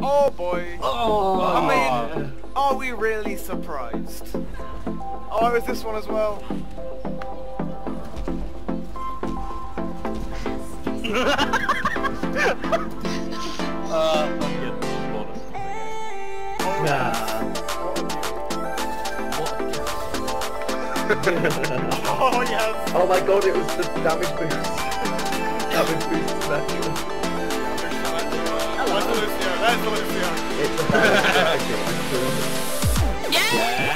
Oh boy. Oh. I mean, are we really surprised? Oh, it was this one as well. I'm getting bonus. Oh yes. Oh my god, it was the damage boost. Damage boost special. Where's the Lucio? There's the Lucio. It's the damage boost. Yeah!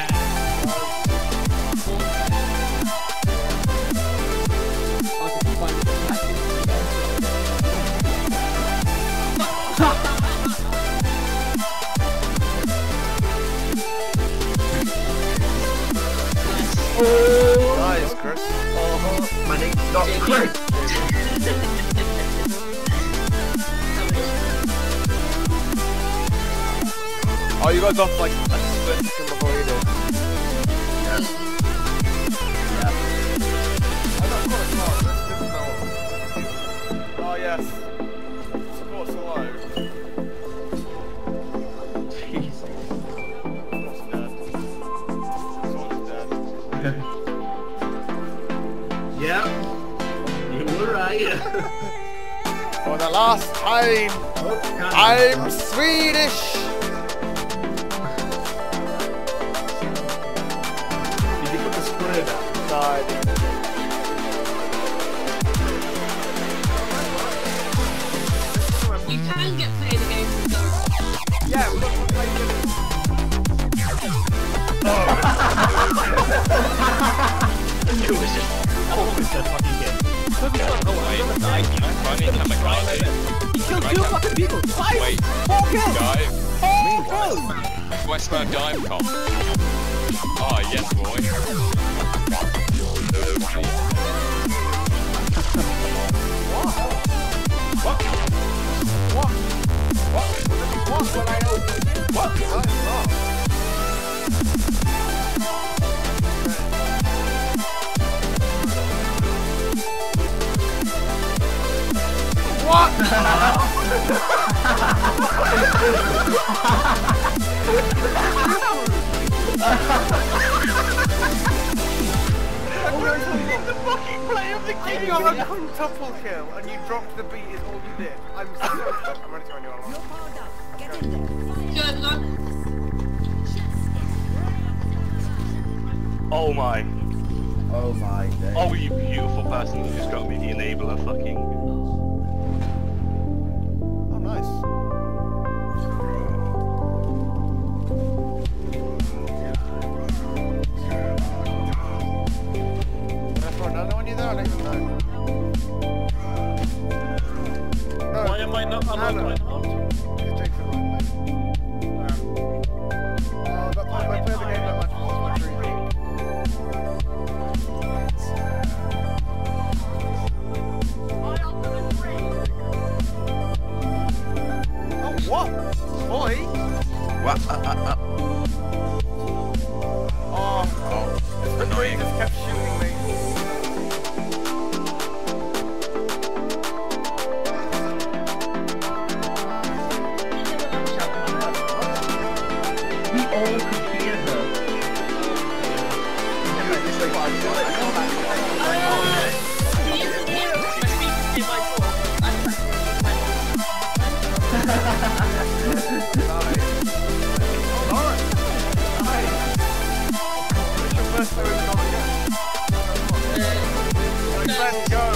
Nice, Chris. My name's not Chris. Oh, you got off like a split second before you did. Yeah. Oh yes. Support's low. Jeez. Someone's dead. Yeah. You were right. For the last time, I'm Swedish. Did you put the square down? No, I didn't. You can get played against the Yeah, we're not gonna play with It was just always that fucking game. He killed 2 fucking people! 5! 4 kills! Dive. 4 kills! Westbound dive comp. Oh, yes, boy. What? The fucking play of the You game! got a quintuple kill and you dropped the beat is all you did. I'm so I'm ready to run you on. Good luck. Oh my. Oh my day. Oh, you beautiful person who just got me the enabler fucking. Oh, nice. Did I throw another one you there? I don't even know. No. Why am I not unlocked? It's Jake for the one, mate. That time I play the game that much. Oh, what? Boy? What? Oh, the tree just kept shooting me. We all could hear her. Let's go.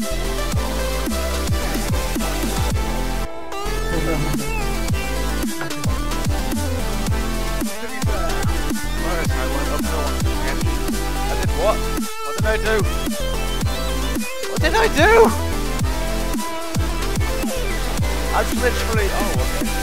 I did what? What did I do? What did I do? I literally. Oh, okay.